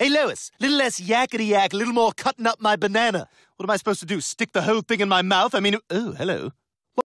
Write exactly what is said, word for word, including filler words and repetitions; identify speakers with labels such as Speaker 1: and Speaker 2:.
Speaker 1: Hey, Lois, little less yakety-yak, a little more cutting up my banana. What am I supposed to do, stick the whole thing in my mouth? I mean, oh, hello.